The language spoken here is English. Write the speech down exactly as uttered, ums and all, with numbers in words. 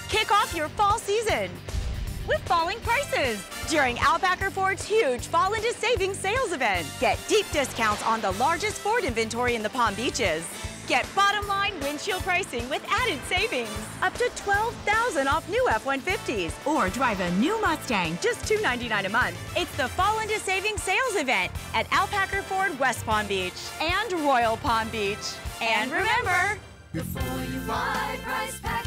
Kick off your fall season with falling prices during Alpacker Ford's huge Fall into Savings sales event. Get deep discounts on the largest Ford inventory in the Palm Beaches. Get bottom line windshield pricing with added savings. Up to twelve thousand dollars off new F one fifties. Or drive a new Mustang, just two ninety-nine a month. It's the Fall into Savings sales event at Alpacker Ford West Palm Beach and Royal Palm Beach. And remember, before you buy, price pack